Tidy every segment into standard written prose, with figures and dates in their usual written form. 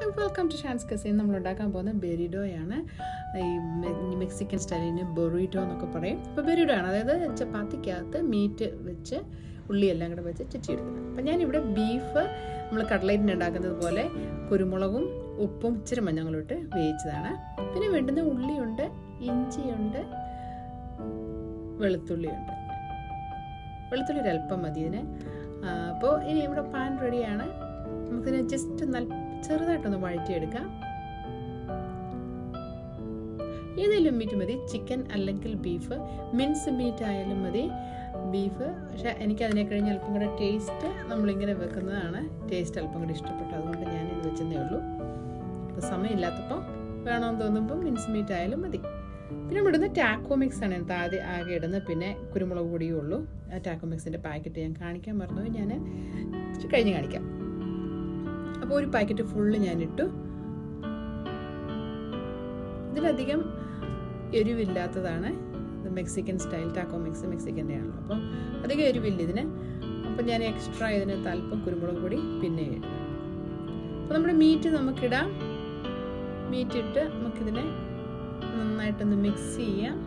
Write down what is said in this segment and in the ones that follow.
Welcome to ഷാൻസ് cousin. നമ്മൾ ഉണ്ടാക്കാൻ പോകുന്ന ബെറിഡോയാണ്. ഈ മെക്സിക്കൻ സ്റ്റൈലിന് ബൊറീറ്റോ എന്നൊക്കെ പറയും. അപ്പോൾ ബെറിഡോ ആണ്, അതായത് ചപ്പാത്തിക്കകത്ത് മീറ്റ് വെച്ച് ഉള്ളിയെല്ലാം കൂടെ വെച്ച് ചുറ്റിയെടുക്കുന്നത്. അപ്പം ഞാനിവിടെ ബീഫ് നമ്മൾ കട്ട്ലേറ്റിന് ഉണ്ടാക്കുന്നത് പോലെ കുരുമുളകും ഉപ്പും ഇച്ചിരി മഞ്ഞളും ഇട്ട് വേവിച്ചതാണ്. പിന്നെ വേണ്ടുന്ന ഉള്ളിയുണ്ട്, ഇഞ്ചിയുണ്ട്, വെളുത്തുള്ളിയുണ്ട്. വെളുത്തുള്ളി ഒരല്പം മതി ഇതിന്. അപ്പോൾ ഇനി ഇവിടെ പാൻ റെഡിയാണ്. നമുക്കിതിനെ ജസ്റ്റ് ചെറുതായിട്ടൊന്ന് വഴറ്റിയെടുക്കാം. ഏതെങ്കിലും മീറ്റ് മതി, ചിക്കൻ അല്ലെങ്കിൽ ബീഫ്. മിൻസ് മീറ്റ് ആയാലും മതി, ബീഫ്. പക്ഷെ എനിക്ക് അതിനെ കഴിഞ്ഞ് അല്പം കൂടെ ടേസ്റ്റ് നമ്മളിങ്ങനെ വെക്കുന്നതാണ് ടേസ്റ്റ് അല്പം കൂടെ ഇഷ്ടപ്പെട്ടു. അതുകൊണ്ട് ഞാനിത് വെച്ചതേ ഉള്ളൂ. അപ്പോൾ സമയമില്ലാത്തപ്പോൾ വേണമെന്ന് തോന്നുമ്പോൾ മിൻസ് മീറ്റ് ആയാലും മതി. പിന്നെ ഇവിടുന്ന് ടാക്കോ മിക്സ് ആണ് ആദ്യം ആകെ ഇടുന്നത്. പിന്നെ കുരുമുളക് പൊടിയേ ഉള്ളൂ. ആ ടാക്കോ മിക്സിൻ്റെ പാക്കറ്റ് ഞാൻ കാണിക്കാൻ മറന്നുപോയി, ഞാൻ കഴിഞ്ഞ് കാണിക്കാം. അപ്പോൾ ഒരു പാക്കറ്റ് ഫുള്ള് ഞാനിട്ടു. ഇതിലധികം എരിവില്ലാത്തതാണ്. ഇത് മെക്സിക്കൻ സ്റ്റൈൽ ടാക്കോ മിക്സ് മെക്സിക്കൻ്റെ ആണല്ലോ, അപ്പോൾ അധികം എരിവില്ല ഇതിന്. അപ്പോൾ ഞാൻ എക്സ്ട്രാ ഇതിന് അല്പം കുരുമുളക് പൊടി പിന്നെ ഇടും. അപ്പോൾ നമ്മുടെ മീറ്റ് നമുക്കിടാം. മീറ്റ് ഇട്ട് നമുക്കിതിനെ നന്നായിട്ടൊന്ന് മിക്സ് ചെയ്യാം.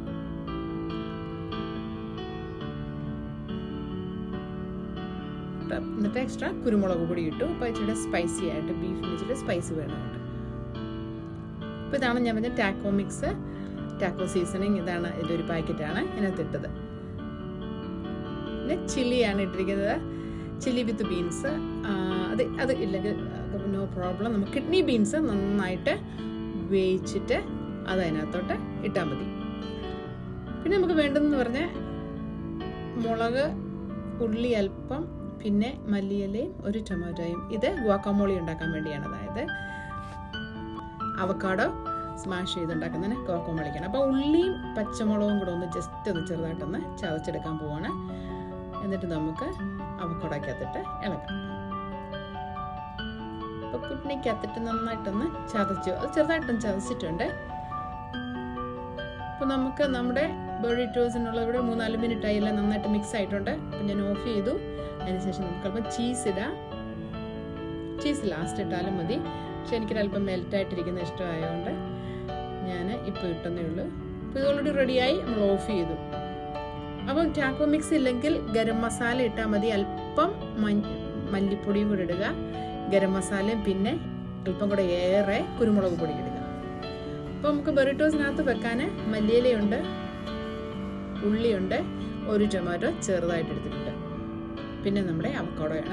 എന്നിട്ട് എക്സ്ട്രാ കുരുമുളക് പൊടി ഇട്ടു. അപ്പോൾ ഇച്ചിരി സ്പൈസി ആയിട്ട് ബീഫിന് ഇച്ചിരി സ്പൈസ് വേണമുണ്ട്. അപ്പോൾ ഇതാണ് ഞാൻ പറഞ്ഞ ടാക്കോ മിക്സ്, ടാക്കോ സീസണിങ്. ഇതാണ് ഇതൊരു പാക്കറ്റാണ് ഇതിനകത്ത് ഇട്ടത്. പിന്നെ ചില്ലിയാണ് ഇട്ടിരിക്കുന്നത്, ചില്ലി വിത്ത് ബീൻസ്. അത് ഇല്ലെങ്കിൽ നോ പ്രോബ്ലം. നമുക്ക് കിഡ്നി ബീൻസ് നന്നായിട്ട് വേവിച്ചിട്ട് അത് അതിനകത്തോട്ട് ഇട്ടാൽ മതി. പിന്നെ നമുക്ക് വേണ്ടതെന്ന് പറഞ്ഞാൽ മുളക്, ഉള്ളി അല്പം, പിന്നെ മല്ലിയിലയും ഒരു ടൊമാറ്റോയും. ഇത് ഗുവാക്കാമോളി ഉണ്ടാക്കാൻ വേണ്ടിയാണ്, അതായത് അവക്കാഡോ സ്മാഷ് ചെയ്തുണ്ടാക്കുന്നതിന് ഗുവാക്കാമോളിക്കാണ്. അപ്പോൾ ഉള്ളിയും പച്ചമുളകും കൂടെ ഒന്ന് ജസ്റ്റ് ഒന്ന് ചെറുതായിട്ടൊന്ന് ചതച്ചെടുക്കാൻ പോവാണ്. എന്നിട്ട് നമുക്ക് അവക്കാഡോക്കകത്തിട്ട് ഇളക്കാം. അപ്പോൾ കിഡ്നിക്കകത്തിട്ട് നന്നായിട്ടൊന്ന് ചതച്ചു, അത് ചെറുതായിട്ടൊന്ന് ചതച്ചിട്ടുണ്ട്. അപ്പോൾ നമുക്ക് നമ്മുടെ ബൊറീറ്റോസിനുള്ള ഇവിടെ 3-4 മിനിറ്റ് ആയില്ല, നന്നായിട്ട് മിക്സ് ആയിട്ടുണ്ട്. അപ്പം ഞാൻ ഓഫ് ചെയ്തു. അതിനുശേഷം നമുക്ക് അല്പം ചീസ് ഇടാം. ചീസ് ലാസ്റ്റ് ഇട്ടാലും മതി, പക്ഷെ എനിക്കൊരല്പം മെൽറ്റായിട്ടിരിക്കുന്ന ഇഷ്ടമായതുകൊണ്ട് ഞാൻ ഇപ്പോൾ ഇട്ടെന്നേ ഉള്ളൂ. അപ്പോൾ ഇത് ഓൾറെഡി റെഡിയായി, നമ്മൾ ഓഫ് ചെയ്തു. അപ്പം ടാക്കോ മിക്സ് ഇല്ലെങ്കിൽ ഗരം മസാല ഇട്ടാൽ മതി. അല്പം മല്ലിപ്പൊടിയും കൂടി ഇടുക, ഗരം മസാലയും, പിന്നെ അല്പം കൂടെ ഏറെ കുരുമുളക് പൊടി ഇടുക. അപ്പോൾ നമുക്ക് ബൊറീറ്റോസിനകത്ത് വെക്കാൻ മല്ലിയിലയുണ്ട്, ഉള്ളിയുണ്ട്, ഒരു ടൊമാറ്റോ ചെറുതായിട്ട് എടുത്തിട്ടുണ്ട്, പിന്നെ നമ്മുടെ അവക്കാഡോയാണ്.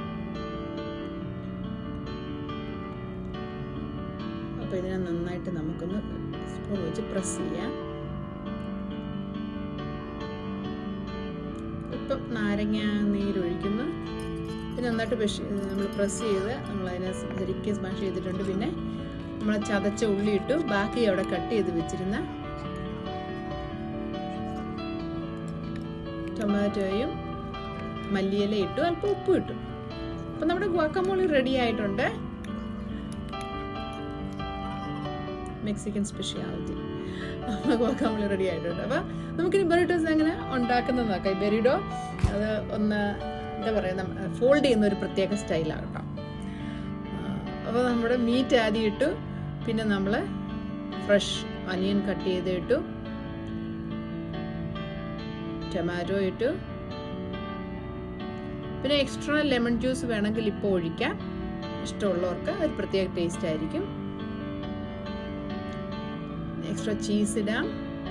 അപ്പോൾ ഇതിനെ നന്നായിട്ട് നമുക്കൊന്ന് സ്പൂൺ വെച്ച് പ്രസ് ചെയ്യാം. ഇപ്പം നാരങ്ങ നീരൊഴിക്കുന്നു. പിന്നെ നന്നായിട്ട് നമ്മൾ പ്രസ് ചെയ്ത് നമ്മളതിനെ ശരിക്കും സ്മാഷ് ചെയ്തിട്ടുണ്ട്. പിന്നെ നമ്മൾ ചതച്ച ഉള്ളി ഇട്ടു. ബാക്കി അവിടെ കട്ട് ചെയ്ത് വെച്ചിരുന്ന ടൊമാറ്റോയും മല്ലിയില ഇട്ടു, അല്പം ഉപ്പ് ഇട്ടു. അപ്പം നമ്മുടെ ഗുവാക്കാമോളി റെഡി ആയിട്ടുണ്ട്. മെക്സിക്കൻ സ്പെഷ്യാലിറ്റി ഗുവാക്കാമോളി റെഡി ആയിട്ടുണ്ട്. അപ്പം നമുക്കിനി ബൊറീറ്റോസ് എങ്ങനെ ഉണ്ടാക്കുന്നത് നോക്കാം. ബെറിഡോ അത് ഒന്ന് എന്താ പറയുക, ഫോൾഡ് ചെയ്യുന്ന ഒരു പ്രത്യേക സ്റ്റൈലാകട്ടോ. അപ്പോൾ നമ്മുടെ മീറ്റ് ആദ്യം ഇട്ടു, പിന്നെ നമ്മൾ ഫ്രഷ് അനിയൻ കട്ട് ചെയ്ത് ഇട്ടു, ടൊമാറ്റോ ഇട്ടു, പിന്നെ എക്സ്ട്രാ ലെമൺ ജ്യൂസ് വേണമെങ്കിൽ ഇപ്പോൾ ഒഴിക്കാം. ഇഷ്ടമുള്ളവർക്ക് ഒരു പ്രത്യേക ടേസ്റ്റ് ആയിരിക്കും. എക്സ്ട്രാ ചീസ് ഇടാം.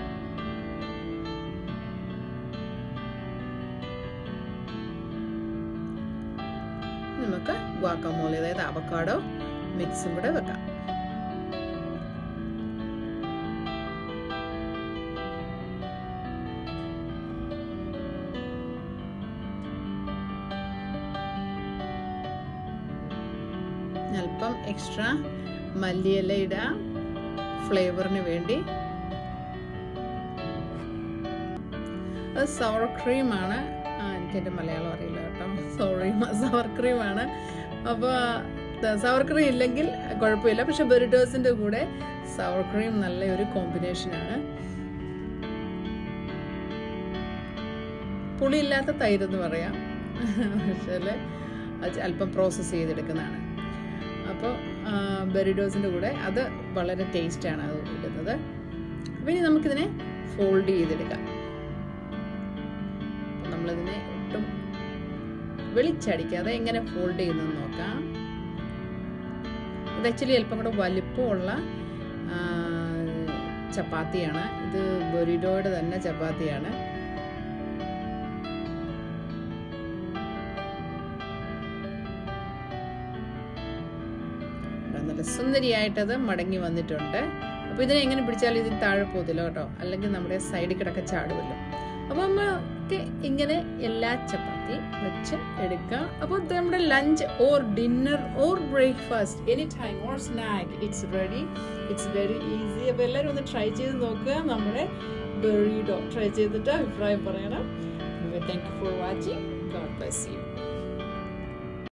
നമുക്ക് ഗുവാക്കാമോളി, അതായത് അവക്കാഡോ മിക്സും കൂടെ വെക്കാം. അല്പം എക്സ്ട്രാ മല്ലിയില ഇടാം ഫ്ലേവറിന് വേണ്ടി. അത് സവർ ക്രീമാണ്. എനിക്കെൻ്റെ മലയാളം അറിയില്ല കേട്ടോ, സോറി. സവർ ക്രീമാണ്. അപ്പോൾ സവർ ക്രീം ഇല്ലെങ്കിൽ കുഴപ്പമില്ല, പക്ഷെ ബൊറീറ്റോസിൻ്റെ കൂടെ സവർ ക്രീം നല്ലൊരു കോമ്പിനേഷനാണ്. പുളിയില്ലാത്ത തൈരെന്ന് പറയാം, പക്ഷേ അല്പം പ്രോസസ്സ് ചെയ്തെടുക്കുന്നതാണ്. അപ്പോൾ ബെറിഡോസിൻ്റെ കൂടെ അത് വളരെ ടേസ്റ്റാണ് അത് ഇടുന്നത്. അപ്പോൾ ഇനി നമുക്കിതിനെ ഫോൾഡ് ചെയ്തെടുക്കാം. അപ്പം നമ്മളിതിനെ ഒട്ടും വെളിച്ചടിക്കാതെ എങ്ങനെ ഫോൾഡ് ചെയ്യുന്നതെന്ന് നോക്കാം. ഇത് ആക്ച്വലി അല്പം കൂടെ വലിപ്പമുള്ള ചപ്പാത്തിയാണ്. ഇത് ബെറിഡോയുടെ തന്നെ ചപ്പാത്തിയാണ്. നല്ല സുന്ദരിയായിട്ടത് മടങ്ങി വന്നിട്ടുണ്ട്. അപ്പോൾ ഇതിനെ എങ്ങനെ പിടിച്ചാലും ഇതിന് താഴെ പോകത്തില്ല കേട്ടോ, അല്ലെങ്കിൽ നമ്മുടെ സൈഡിൽ കിടക്കെ ചാടുമല്ലോ. അപ്പോൾ നമുക്ക് ഇങ്ങനെ എല്ലാ ചപ്പാത്തി വെച്ച് എടുക്കാം. അപ്പോൾ നമ്മുടെ lunch or dinner or breakfast any time or snack it's ready. It's very easy. അപ്പോൾ എല്ലാവരും ഒന്ന് ട്രൈ ചെയ്ത് നോക്കുക. നമ്മുടെ ബെറിഡോ ട്രൈ ചെയ്തിട്ട് അഭിപ്രായം പറയണം. Thank you for watching. God bless U.